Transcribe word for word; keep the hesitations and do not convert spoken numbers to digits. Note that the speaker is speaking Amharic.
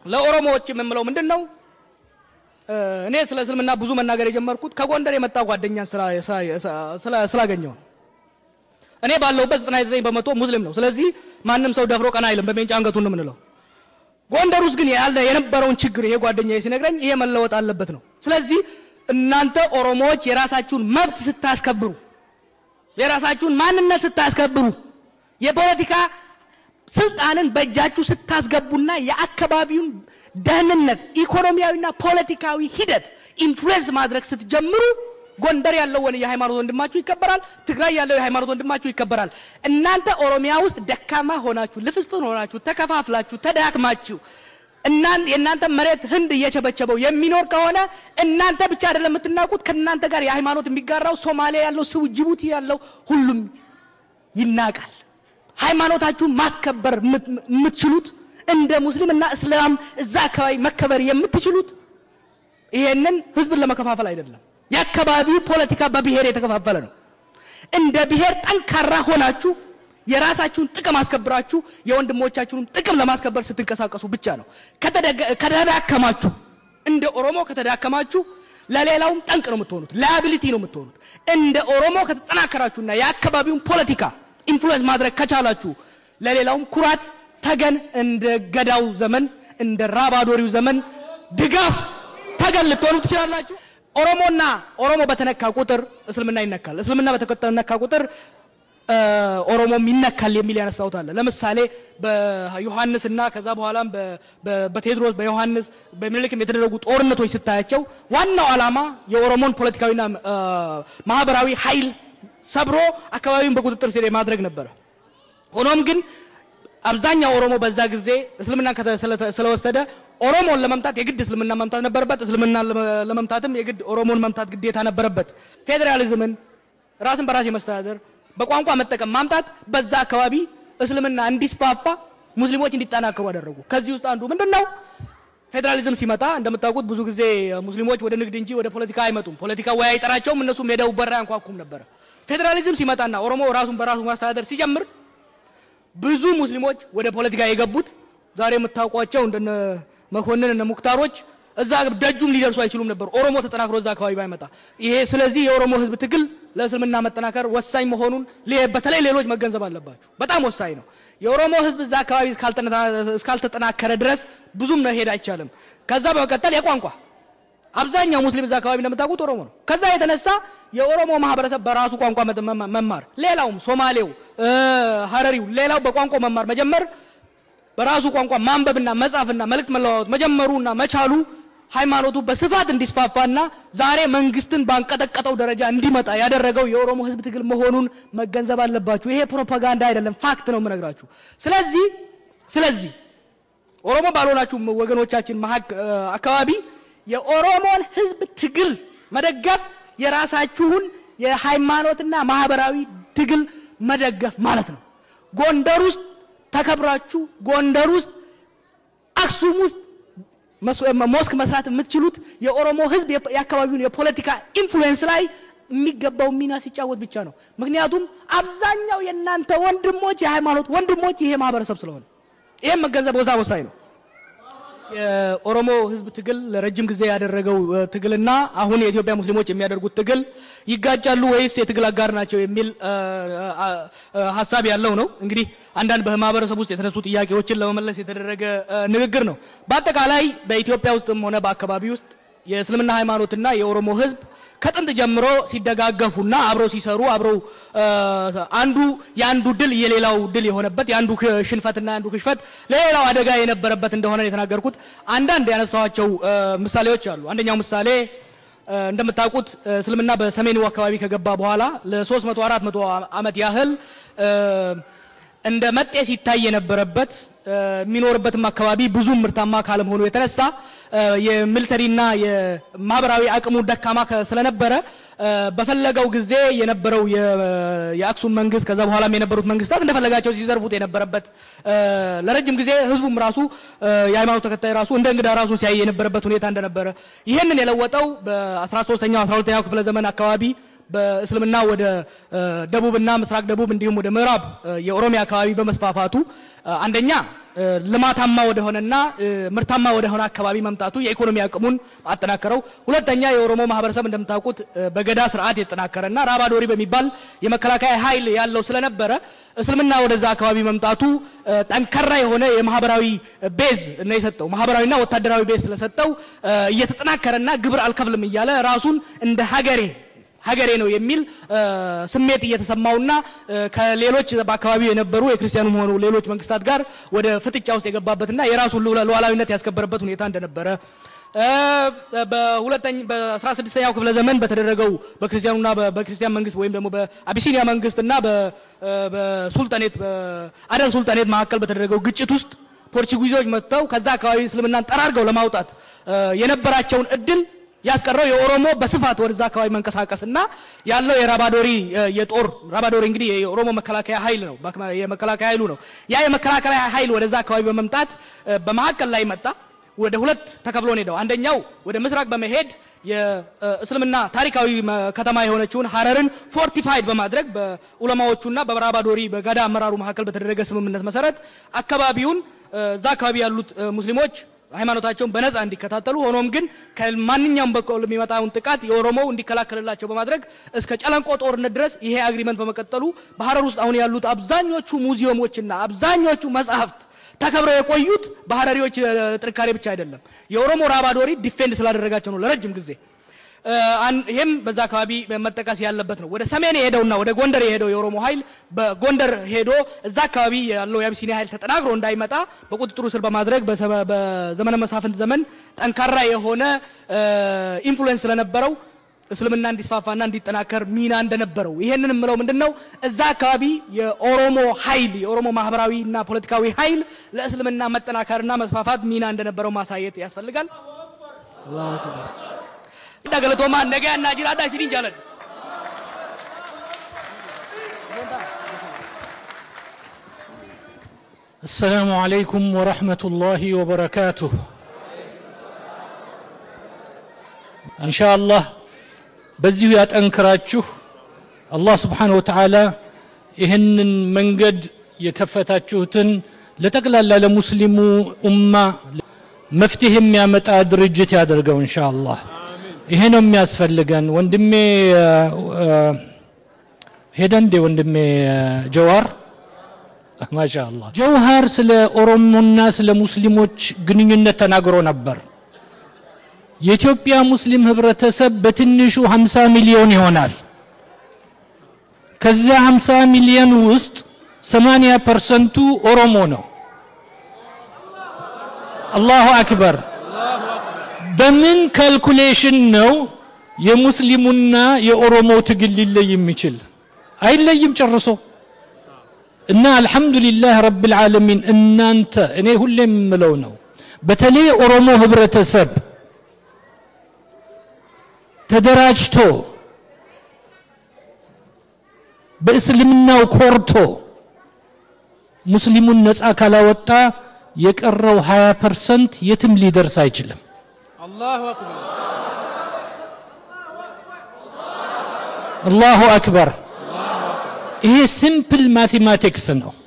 ለኦሮሞዎች የምምለው ምንድነው እኔ ስለ እስልምና ብዙ መናገር የጀመርኩት ከጎንደር የመጣ ጓደኛን ስራ ስለ ስላገኘው እኔ ባለውበት ዘጠና ዘጠኝ በመቶ ሙስሊም ነው ስለዚህ ማንንም ሰው ደፍሮ ቀና አይልም በሜንጫ አንገቱን ነው ምንለው ጎንደር ውስጥ ግን ያለ የነበረውን ችግር ይሄ ጓደኛዬ ሲነግረኝ ይሄ መለወጥ አለበት ነው ስለዚህ እናንተ ኦሮሞዎች የራሳችሁን መብት ስታስከብሩ የራሳችሁን ማንነት ስታስከብሩ የፖለቲካ ስልጣንን በእጃችሁ ስታስገቡና የአካባቢውን ደህንነት ኢኮኖሚያዊና ፖለቲካዊ ሂደት ኢንፍሉዌንስ ማድረግ ስትጀምሩ ጎንደር ያለው ወን የሃይማኖት ወንድማችሁ ይከበራል ትግራይ ያለው የሃይማኖት ወንድማችሁ ይከበራል እናንተ ኦሮሚያ ውስጥ ደካማ ሆናችሁ ልፍስፍን ሆናችሁ ተከፋፍላችሁ ተዳክማችሁ እናንተ የናንተ መሬት ህንድ እየቸበቸበው የሚኖር ከሆነ እናንተ ብቻ አይደለም የምትናቁት ከናንተ ጋር የሃይማኖት የሚጋራው ሶማሊያ ያለው ሱ ጅቡቲ ያለው ሁሉም ይናቃል ሃይማኖታችሁ ማስከበር የምትችሉት እንደ ሙስሊምና እስላም እዛ አካባቢ መከበር የምትችሉት ይሄንን ህዝብን ለመከፋፈል አይደለም ያከባቢው ፖለቲካ በብሔር የተከፋፈለ ነው እንደ ብሔር ጠንካራ ሆናችሁ የራሳችሁን ጥቅም አስከብራችሁ የወንድሞቻችሁን ጥቅም ለማስከበር ስትንቀሳቀሱ ብቻ ነው ከተዳከማችሁ እንደ ኦሮሞ ከተዳከማችሁ ለሌላውም ጠንቅ ነው የምትሆኑት ላያቢሊቲ ነው የምትሆኑት እንደ ኦሮሞ ከተጠናከራችሁና ያከባቢውን ፖለቲካ ኢንፍሉዌንስ ማድረግ ከቻላችሁ ለሌላውም ኩራት ተገን እንደ ገዳው ዘመን እንደ ራባዶሪው ዘመን ድጋፍ ተገን ልትሆኑ ትችላላችሁ ኦሮሞና ኦሮሞ በተነካ ቁጥር እስልምና ይነካል እስልምና በተከተነካ ቁጥር ኦሮሞም ይነካል የሚል ያነሳውት አለ ለምሳሌ በዮሐንስና ከዛ በኋላም በቴድሮስ በዮሐንስ በሚልክም የተደረጉ ጦርነቶች ስታያቸው ዋናው ዓላማ የኦሮሞን ፖለቲካዊና ማህበራዊ ኃይል ሰብሮ አካባቢውን በቁጥጥር ስር ማድረግ ነበር ሆኖም ግን አብዛኛው ኦሮሞ በዛ ጊዜ እስልምና ስለወሰደ ኦሮሞን ለመምታት የግድ እስልምና መምታት ነበርበት እስልምና ለመምታትም የግድ ኦሮሞን መምታት ግዴታ ነበርበት ፌደራሊዝምን ራስን በራስ የመስተዳደር በቋንቋ መጠቀም ማምጣት በዛ አካባቢ እስልምና እንዲስፋፋ ሙስሊሞች እንዲጣናከሩ አደረጉ ከዚህ ውስጥ አንዱ ምንድነው ፌደራሊዝም ሲመጣ እንደምታውቁት ብዙ ጊዜ ሙስሊሞች ወደ ንግድ እንጂ ወደ ፖለቲካ አይመጡም ፖለቲካ ወይ አይጠራቸውም እነሱ ሄደው በራ አንኳኩም ነበር ፌደራሊዝም ሲመጣና ኦሮሞ ራሱን በራሱ ማስተዳደር ሲጀምር ብዙ ሙስሊሞች ወደ ፖለቲካ የገቡት ዛሬ የምታውቋቸው እንደነ መኮንን እና ሙክታሮች እዛ ደጁም ሊደርሱ አይችሉም ነበር ኦሮሞ ተጠናክሮ እዛ አካባቢ ባይመጣ ይሄ ስለዚህ የኦሮሞ ህዝብ ትግል ለእስልምና መጠናከር ወሳኝ መሆኑን በተለይ ሌሎች መገንዘብ አለባችሁ በጣም ወሳኝ ነው የኦሮሞ ህዝብ እዛ አካባቢ እስካልተጠናከረ ድረስ ብዙም ነው ሄድ አይቻልም ከዛ በመቀጠል የቋንቋ አብዛኛው ሙስሊም እዛ አካባቢ እንደምታውቁት ኦሮሞ ነው ከዛ የተነሳ የኦሮሞ ማህበረሰብ በራሱ ቋንቋ መማር ሌላውም ሶማሌው ሐረሪው ሌላው በቋንቋ መማር መጀመር በራሱ ቋንቋ ማንበብና መጻፍና መልእክት መለዋወጥ መጀመሩና መቻሉ ሃይማኖቱ በስፋት እንዲስፋፋና ዛሬ መንግስትን ባንቀጠቀጠው ደረጃ እንዲመጣ ያደረገው የኦሮሞ ህዝብ ትግል መሆኑን መገንዘብ አለባችሁ ይሄ ፕሮፓጋንዳ አይደለም ፋክት ነው ምነግራችሁ ስለዚህ ስለዚህ ኦሮሞ ባልሆናችሁ ወገኖቻችን አካባቢ የኦሮሞን ህዝብ ትግል መደገፍ የራሳችሁን የሃይማኖትና ማህበራዊ ትግል መደገፍ ማለት ነው ጎንደር ውስጥ ተከብራችሁ ጎንደር ውስጥ አክሱም ውስጥ ሞስክ መስራት የምትችሉት የኦሮሞ ህዝብ ያከባቢውን የፖለቲካ ኢንፍሉዌንስ ላይ የሚገባው ሚና ሲጫወት ብቻ ነው ምክንያቱም አብዛኛው የናንተ ወንድሞች የሃይማኖት ወንድሞች ይሄ ማህበረሰብ ስለሆነ ይሄን መገንዘብ ወሳኝ ነው የኦሮሞ ህዝብ ትግል ለረጅም ጊዜ ያደረገው ትግልና አሁን የኢትዮጵያ ሙስሊሞች የሚያደርጉት ትግል ይጋጫሉ ወይስ የትግል አጋር ናቸው የሚል ሐሳብ ያለው ነው እንግዲህ አንዳንድ በማህበረሰብ ውስጥ የተነሱ ጥያቄዎችን ለመመለስ የተደረገ ንግግር ነው በአጠቃላይ በኢትዮጵያ ውስጥም ሆነ በአካባቢ ውስጥ የእስልምና ሃይማኖትና የኦሮሞ ህዝብ ከጥንት ጀምሮ ሲደጋገፉና አብረው ሲሰሩ አብረው አንዱ ያንዱ ድል የሌላው ድል የሆነበት ያንዱ ሽንፈትና ያንዱ ክሽፈት ለሌላው አደጋ የነበረበት እንደሆነ የተናገርኩት አንዳንድ ያነሳዋቸው ምሳሌዎች አሉ አንደኛው ምሳሌ እንደምታውቁት እስልምና በሰሜኑ አካባቢ ከገባ በኋላ ለ300 400 አመት ያህል እንደ መጤ ሲታይ የነበረበት የሚኖርበትም አካባቢ ብዙ ምርታማ ካለም ሆኖ የተነሳ የሚሊተሪና የማህበራዊ አቅሙ ደካማ ስለነበረ በፈለገው ጊዜ የነበረው የአክሱም መንግስት ከዛ በኋላም የነበሩት መንግስታት እንደፈለጋቸው ሲዘርፉት የነበረበት ለረጅም ጊዜ ህዝቡም ራሱ የሃይማኖት ተከታይ ራሱ እንደ እንግዳ ራሱ ሲያይ የነበረበት ሁኔታ እንደነበረ ይሄንን የለወጠው በ13ኛው አስራ ሁለተኛው ክፍለ ዘመን አካባቢ በእስልምና ወደ ደቡብና ምስራቅ ደቡብ እንዲሁም ወደ ምዕራብ የኦሮሚያ አካባቢ በመስፋፋቱ አንደኛ ልማታማ ወደ ሆነና ምርታማ ወደ ሆነ አካባቢ መምጣቱ የኢኮኖሚ አቅሙን አጠናከረው ሁለተኛ የኦሮሞ ማህበረሰብ እንደምታውቁት በገዳ ስርዓት የተጠናከረና ራባዶሪ በሚባል የመከላከያ ኃይል ያለው ስለነበረ እስልምና ወደዛ አካባቢ መምጣቱ ጠንከራ የሆነ የማህበራዊ ቤዝ እና የሰጠው ማህበራዊና ወታደራዊ ቤዝ ስለሰጠው እየተጠናከረና ግብር አልከፍልም ይያለ ራሱን እንደ ሀገሬ ሀገሬ ነው የሚል ስሜት እየተሰማውና ከሌሎች በአካባቢው የነበሩ የክርስቲያኑ ሆኖ ሌሎች መንግስታት ጋር ወደ ፍጥጫ ውስጥ የገባበትና የራሱን ሉዓላዊነት ያስከበረበት ሁኔታ እንደነበረ በሁለተኛ በ16ኛው ክፍለ ዘመን በተደረገው በክርስቲያኑና በክርስቲያን መንግስት ወይም ደግሞ በአቢሲኒያ መንግስትና በሱልጣኔት በአደል ሱልጣኔት መካከል በተደረገው ግጭት ውስጥ ፖርቹጊዞች መጥተው ከዛ አካባቢ እስልምናን ጠራርገው ለማውጣት የነበራቸውን እድል ያስቀረው የኦሮሞ በስፋት ወደዛ አካባቢ መንቀሳቀስና ያለው የራባዶሪ የጦር ራባዶሪ እንግዲህ የኦሮሞ መከላከያ ኃይል ነው የመከላከያ ኃይሉ ነው ያ የመከላከያ ኃይል ወደዛ አካባቢ በመምጣት በመሐከል ላይ መጣ ወደ ሁለት ተከፍሎ ነው ሄደው አንደኛው ወደ ምስራቅ በመሄድ የእስልምና ታሪካዊ ከተማ የሆነችውን ሐረርን ፎርቲፋይድ በማድረግ በኡለማዎቹና በራባዶሪ በጋዳ አመራሩ መሐከል በተደረገ ስምምነት መሰረት አካባቢውን ዛ አካባቢ ያሉት ሙስሊሞች ሃይማኖታቸውን በነፃ እንዲከታተሉ ሆኖም ግን ከማንኛውም በኩል የሚመጣውን ጥቃት የኦሮሞው እንዲከላከልላቸው በማድረግ እስከ ጨለንቆ ጦርነት ድረስ ይሄ አግሪመንት በመቀጠሉ በሐረር ውስጥ አሁን ያሉት አብዛኞቹ ሙዚየሞችና አብዛኞቹ መጻሕፍት ተከብረው የቆዩት በሐረሪዎች ጥንካሬ ብቻ አይደለም የኦሮሞ ራባዶሪ ዲፌንድ ስላደረጋቸው ነው ለረጅም ጊዜ ይሄም በዛ አካባቢ መጠቀስ ያለበት ነው ወደ ሰሜን ሄደውና ወደ ጎንደር ሄደው የኦሮሞ ኃይል በጎንደር ሄዶ እዛ አካባቢ ያለው የአቢሲኒያ ኃይል ተጠናክሮ እንዳይመጣ በቁጥጥሩ ስር በማድረግ በዘመነ መሳፍንት ዘመን ጠንካራ የሆነ ኢንፍሉዌንስ ስለነበረው እስልምና እንዲስፋፋና እንዲጠናከር ሚና እንደነበረው ይሄንንም ምለው ምንድነው እዛ አካባቢ የኦሮሞ ኃይል የኦሮሞ ማህበራዊና ፖለቲካዊ ኃይል ለእስልምና መጠናከርና መስፋፋት ሚና እንደነበረው ማሳየት ያስፈልጋል አላሁ አክበር دغلتوما نغا ناجيرا دا سيدين جالن السلام عليكم ورحمة الله وبركاته إن شاء الله بزيو ياتنكراچو الله سبحانه وتعالى ይህንን መንገድ የከፈታችሁትን ለተቀላላ ለሙስሊሙ ኡማ መፍትሄ የሚያመጣ ድርጅት ያደርገው ኢንሻአላህ ይሄ ነው የሚያስፈልገን ወንድሜ ሄደንዴ ወንድሜ ጀዋር ማሻአላህ ጀውሃር ስለ ኦሮሞና ስለ ሙስሊሞች ግንኙነት ተናግሮ ነበር የኢትዮጵያ ሙስሊም ህብረተሰብ በትንሹ ሃምሳ ሚሊዮን ይሆናል ከዛ ሃምሳ ሚሊዮን ውስጥ ሰማንያ ፐርሰንት ኦሮሞ ነው አላሁ አክበር በምን ካልኩሌሽን ነው የሙስሊሙና የኦሮሞ ትግል ሊለይ የሚችል አይለይም ጨርሶ እና አልহামዱሊላህ ረብል ዓለሚን እናንተ እኔ ሁሌም ምለው ነው በተለይ ኦሮሞ ህብረተሰብ ተደራጅቶ በእስልምናው ኮርቶ ሙስሊሙን ነፃ ካላወጣ የቀረው ሃያ ፐርሰንት የትም ሊደርስ አይችልም الله أكبر الله أكبر هي simple mathematics ነው